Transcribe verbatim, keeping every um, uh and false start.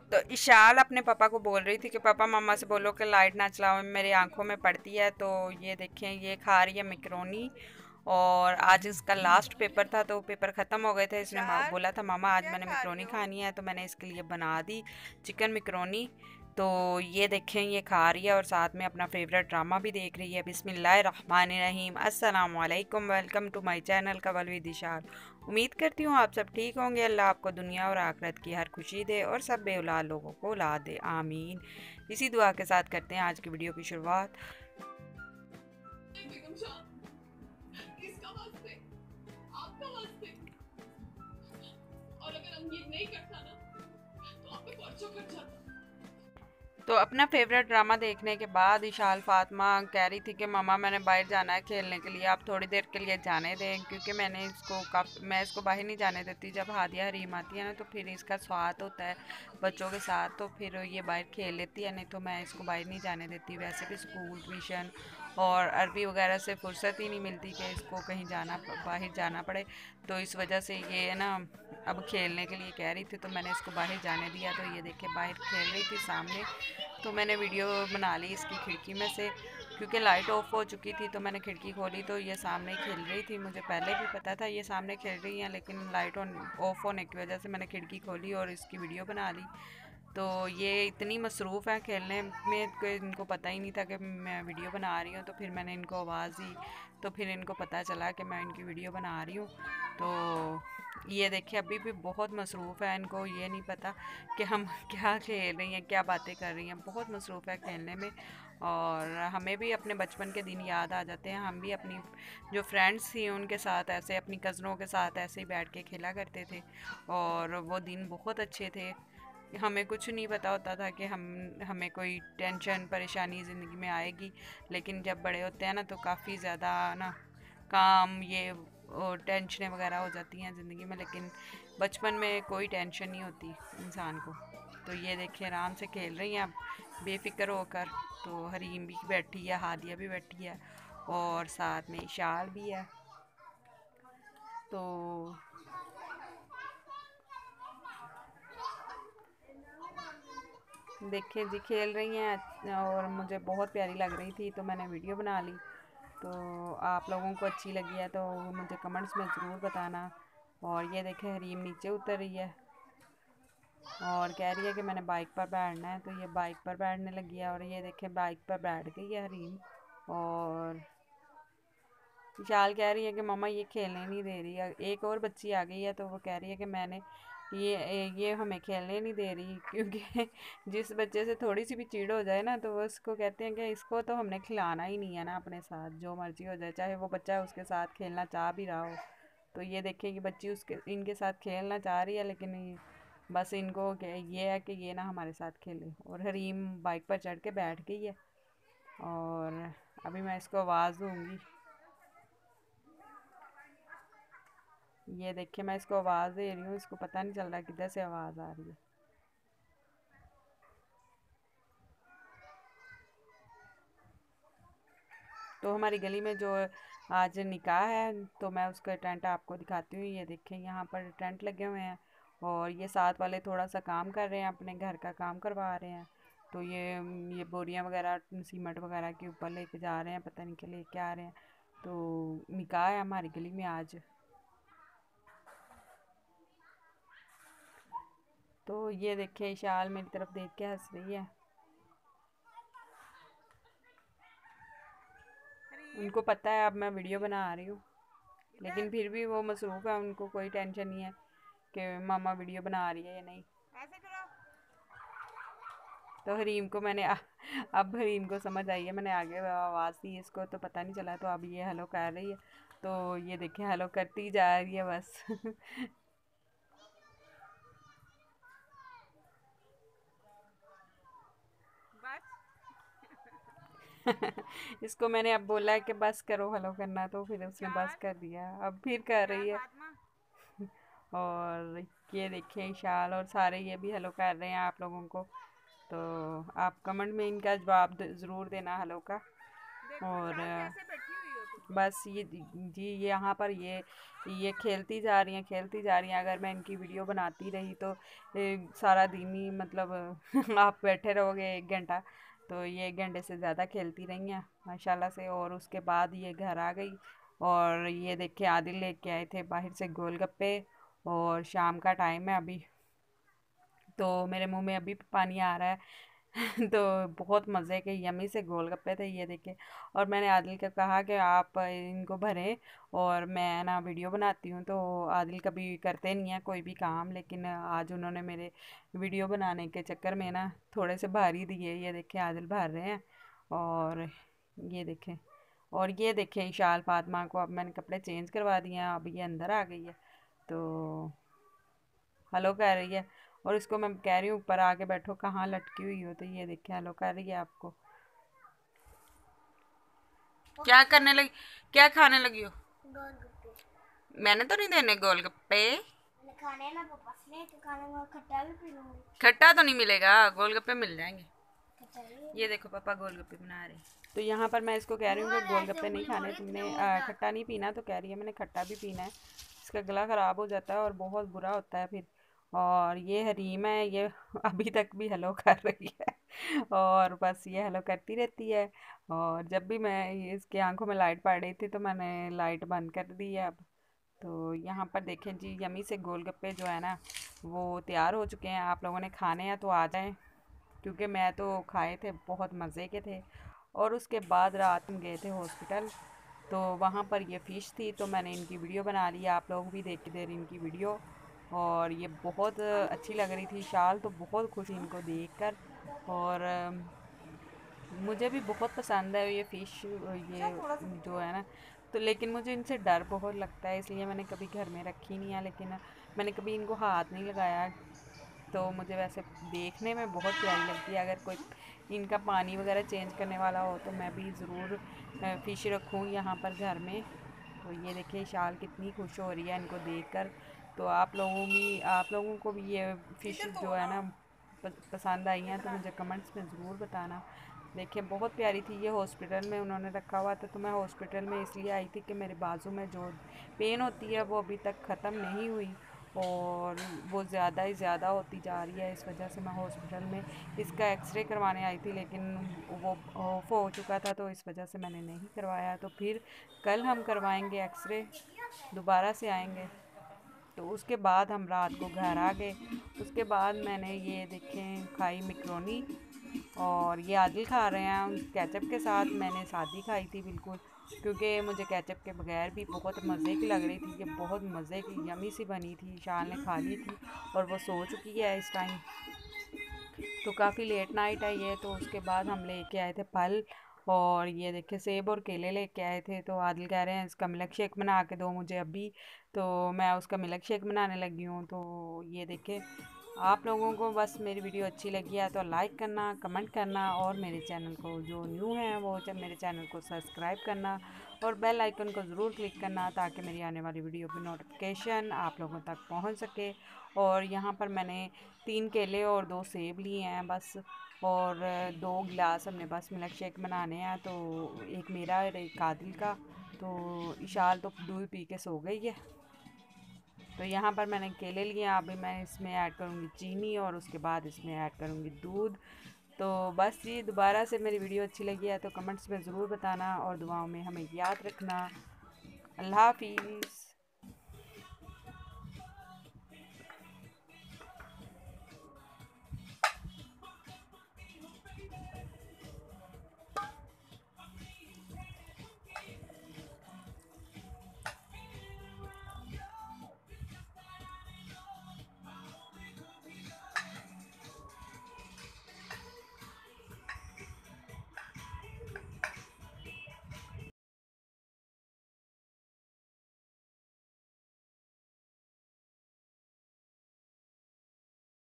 तो इशाल अपने पापा को बोल रही थी कि पापा मम्मा से बोलो कि लाइट ना चलाओ, मेरी आंखों में पड़ती है। तो ये देखें, ये खा रही है मैकरोनी। और आज इसका लास्ट पेपर था तो पेपर ख़त्म हो गए थे। इसने बोला था मामा आज मैंने मैकरोनी खानी है, तो मैंने इसके लिए बना दी चिकन मैकरोनी। तो ये देखें, ये खा रही है और साथ में अपना फेवरेट ड्रामा भी देख रही है। बिस्मिल्लाहिर्रहमानिर्रहीम, अस्सलाम वालेकुम, वेलकम टू माय चैनल कवल विद इशार। उम्मीद करती हूँ आप सब ठीक होंगे। अल्लाह आपको दुनिया और आखिरत की हर खुशी दे और सब बेऔलाद लोगों को औलाद दे, आमीन। इसी दुआ के साथ करते हैं आज की वीडियो की शुरुआत। और अगर हम ये नहीं करता ना तो आप पे परचो कट जाता। तो अपना फेवरेट ड्रामा देखने के बाद इशाल फातिमा कह रही थी कि मम्मा मैंने बाहर जाना है खेलने के लिए, आप थोड़ी देर के लिए जाने दें, क्योंकि मैंने इसको काफ़ी मैं इसको बाहर नहीं जाने देती। जब हादिया हरीम आती है ना तो फिर इसका स्वाद होता है बच्चों के साथ, तो फिर ये बाहर खेल लेती है, नहीं तो मैं इसको बाहर नहीं जाने देती। वैसे भी स्कूल ट्यूशन और अरबी वगैरह से फुर्सत ही नहीं मिलती कि इसको कहीं जाना बाहर जाना पड़े। तो इस वजह से ये ना अब खेलने के लिए कह रही थी, तो मैंने इसको बाहर जाने दिया। तो ये देखे बाहर खेल रही थी सामने, तो मैंने वीडियो बना ली इसकी खिड़की में से, क्योंकि लाइट ऑफ हो चुकी थी। तो मैंने खिड़की खोली तो ये सामने खेल रही थी। मुझे पहले भी पता था ये सामने खेल रही हैं, लेकिन लाइट ऑन ऑफ होने की वजह से मैंने खिड़की खोली और इसकी वीडियो बना ली। तो ये इतनी मसरूफ़ है खेलने में कि इनको पता ही नहीं था कि मैं वीडियो बना रही हूँ। तो फिर मैंने इनको आवाज़ दी, तो फिर इनको पता चला कि मैं इनकी वीडियो बना रही हूँ। तो ये देखिए अभी भी बहुत मसरूफ़ है, इनको ये नहीं पता कि हम क्या खेल रही हैं, क्या बातें कर रही हैं। बहुत मसरूफ़ है खेलने में। और हमें भी अपने बचपन के दिन याद आ जाते हैं। हम भी अपनी जो फ्रेंड्स थी उनके साथ ऐसे, अपनी कज़नों के साथ ऐसे ही बैठ के खेला करते थे, और वो दिन बहुत अच्छे थे। हमें कुछ नहीं पता होता था कि हम हमें कोई टेंशन परेशानी ज़िंदगी में आएगी। लेकिन जब बड़े होते हैं ना तो काफ़ी ज़्यादा ना काम ये टेंशनें वगैरह हो जाती हैं ज़िंदगी में, लेकिन बचपन में कोई टेंशन नहीं होती इंसान को। तो ये देखिए आराम से खेल रही हैं अब बेफिक्र होकर। तो हरीम भी बैठी है, हादिया भी बैठी है, और साथ में इशाल भी है। तो देखिए जी खेल रही हैं और मुझे बहुत प्यारी लग रही थी, तो मैंने वीडियो बना ली। तो आप लोगों को अच्छी लगी है तो मुझे कमेंट्स में ज़रूर बताना। और ये देखें हरीम नीचे उतर रही है और कह रही है कि मैंने बाइक पर बैठना है, तो ये बाइक पर बैठने लगी है। और ये देखें बाइक पर बैठ गई है हरीम। और विशाल कह रही है कि मम्मा ये खेलने नहीं दे रही है। एक और बच्ची आ गई है तो वो कह रही है कि मैंने ये ये हमें खेलने नहीं दे रही, क्योंकि जिस बच्चे से थोड़ी सी भी चिढ़ हो जाए ना तो वो उसको कहते हैं कि इसको तो हमने खिलाना ही नहीं है ना अपने साथ, जो मर्जी हो जाए, चाहे वो बच्चा उसके साथ खेलना चाह भी रहा हो। तो ये देखिए कि बच्ची उसके इनके साथ खेलना चाह रही है, लेकिन ये बस इनको ये है कि ये ना हमारे साथ खेले। और हरीम बाइक पर चढ़ के बैठ गई है और अभी मैं इसको आवाज़ दूँगी। ये देखिए मैं इसको आवाज़ दे रही हूँ, इसको पता नहीं चल रहा किधर से आवाज़ आ रही है। तो हमारी गली में जो आज निकाह है तो मैं उसका टेंट आपको दिखाती हूँ। ये देखें यहाँ पर टेंट लगे हुए हैं और ये साथ वाले थोड़ा सा काम कर रहे हैं, अपने घर का काम करवा रहे हैं। तो ये ये बोरियां वगैरह सीमेंट वगैरह के ऊपर लेके जा रहे हैं, पता नहीं क्या लेके आ रहे हैं। तो निकाह है हमारी गली में आज। तो ये देखें शाल मेरी तरफ देख के हंस रही है। उनको पता है अब मैं वीडियो बना रही हूँ, लेकिन फिर भी वो मसरूफ़ है, उनको कोई टेंशन नहीं है कि मामा वीडियो बना रही है या नहीं। तो हरीम को मैंने अब हरीम को समझ आई है, मैंने आगे आवाज़ दी इसको तो पता नहीं चला, तो अब ये हेलो कर रही है। तो ये देखिए हेलो करती जा रही है बस। इसको मैंने अब बोला है कि बस करो हेलो करना, तो फिर उसने बस कर दिया, अब फिर कर रही है। और ये देखिए शाल और सारे ये भी हेलो कर रहे हैं आप लोगों को। तो आप कमेंट में इनका जवाब ज़रूर देना हेलो का। और बस ये जी यहाँ पर ये ये खेलती जा रही हैं खेलती जा रही हैं। अगर मैं इनकी वीडियो बनाती रही तो ए, सारा दिन ही मतलब आप बैठे रहोगे एक घंटा, तो ये एक घंटे से ज़्यादा खेलती रही हैं माशाल्लाह से। और उसके बाद ये घर आ गई और ये देखिए आदिल लेके आए थे बाहर से गोलगप्पे, और शाम का टाइम है अभी, तो मेरे मुंह में अभी भी पानी आ रहा है। तो बहुत मज़े के यमी से गोलगप्पे थे ये देखे। और मैंने आदिल को कहा कि आप इनको भरें और मैं ना वीडियो बनाती हूँ, तो आदिल कभी करते नहीं है कोई भी काम, लेकिन आज उन्होंने मेरे वीडियो बनाने के चक्कर में ना थोड़े से भर ही दिए। ये देखें आदिल भर रहे हैं। और ये देखें, और ये देखें इशाल फातिमा को अब मैंने कपड़े चेंज करवा दिए हैं, अब ये अंदर आ गई है तो हेलो कह रही है। और इसको मैं कह रही हूँ ऊपर आके बैठो, कहाँ लटकी हुई हो, तो ये देखिए हेलो कर रही है आपको। क्या करने लगी, क्या खाने लगी हो? गोलगप्पे। मैंने तो नहीं देने गोलगप्पे, खाने ना पापा से, तो खाने खट्टा भी पी लूंगी। खट्टा तो नहीं मिलेगा, गोलगप्पे मिल जाएंगे। ये देखो पापा गोलगप्पे बना रहे हैं। तो यहाँ पर मैं इसको कह रही हूँ कि गोलगप्पे नहीं खाने तुमने, खट्टा नहीं पीना, तो कह रही है मैंने खट्टा भी पीना है, इसका गला ख़राब हो जाता है और बहुत बुरा होता है फिर। और ये हरीम है, ये अभी तक भी हेलो कर रही है और बस ये हेलो करती रहती है। और जब भी मैं इसकी आंखों में लाइट पड़ रही थी तो मैंने लाइट बंद कर दी है अब। तो यहाँ पर देखें जी यमी से गोलगप्पे जो है ना वो तैयार हो चुके हैं। आप लोगों ने खाने हैं तो आ जाएं, क्योंकि मैं तो खाए थे, बहुत मज़े के थे। और उसके बाद रात में गए थे हॉस्पिटल, तो वहाँ पर ये फ़िश थी, तो मैंने इनकी वीडियो बना ली, आप लोग भी देखते देर इनकी वीडियो। और ये बहुत अच्छी लग रही थी शाल, तो बहुत खुश इनको देखकर। और अम, मुझे भी बहुत पसंद है ये फ़िश, ये जो है ना, तो लेकिन मुझे इनसे डर बहुत लगता है, इसलिए मैंने कभी घर में रखी नहीं है। लेकिन मैंने कभी इनको हाथ नहीं लगाया। तो मुझे वैसे देखने में बहुत प्यारी लगती है। अगर कोई इनका पानी वगैरह चेंज करने वाला हो तो मैं भी ज़रूर फ़िश रखूँ यहाँ पर घर में। तो ये देखिए शाल कितनी खुश हो रही है इनको देखकर। तो आप लोगों भी आप लोगों को भी ये फ़िश जो है ना पसंद आई हैं तो मुझे कमेंट्स में ज़रूर बताना। देखिए बहुत प्यारी थी, ये हॉस्पिटल में उन्होंने रखा हुआ था, तो मैं हॉस्पिटल में इसलिए आई थी कि मेरे बाजू में जो पेन होती है वो अभी तक ख़त्म नहीं हुई और वो ज़्यादा ही ज़्यादा होती जा रही है। इस वजह से मैं हॉस्पिटल में इसका एक्सरे करवाने आई थी, लेकिन वो ऑफ हो चुका था, तो इस वजह से मैंने नहीं करवाया। तो फिर कल हम करवाएंगे एक्सरे, दोबारा से आएंगे। तो उसके बाद हम रात को घर आ गए। उसके बाद मैंने ये देखें खाई मिक्रोनी, और ये आदिल खा रहे हैं केचप के साथ। मैंने सादी खाई थी बिल्कुल, क्योंकि मुझे केचप के बगैर भी बहुत मज़े की लग रही थी। ये बहुत मज़े की यमी सी बनी थी, शाल ने खा ली थी और वो सो चुकी है इस टाइम। तो काफ़ी लेट नाइट है ये। तो उसके बाद हम लेके आए थे फल, और ये देखिए सेब और केले लेके आए थे। तो आदिल कह रहे हैं इसका मिल्क शेक बना के दो मुझे अभी, तो मैं उसका मिल्क शेक बनाने लगी हूँ। तो ये देखिए आप लोगों को बस मेरी वीडियो अच्छी लगी है तो लाइक करना, कमेंट करना, और मेरे चैनल को जो न्यू है वो जब मेरे चैनल को सब्सक्राइब करना और बेल आइकन को ज़रूर क्लिक करना, ताकि मेरी आने वाली वीडियो की नोटिफिकेशन आप लोगों तक पहुंच सके। और यहाँ पर मैंने तीन केले और दो सेब लिए हैं बस, और दो गिलास हमने बस मिल्क शेक बनाने हैं, तो एक मेरा और एक आदिल का। तो इशाल तो दूध पी के सो गई है। तो यहाँ पर मैंने केले लिए, अभी मैं इसमें ऐड करूँगी चीनी और उसके बाद इसमें ऐड करूँगी दूध। तो बस जी दोबारा से मेरी वीडियो अच्छी लगी है तो कमेंट्स में ज़रूर बताना और दुआओं में हमें याद रखना। अल्लाह हाफिज़।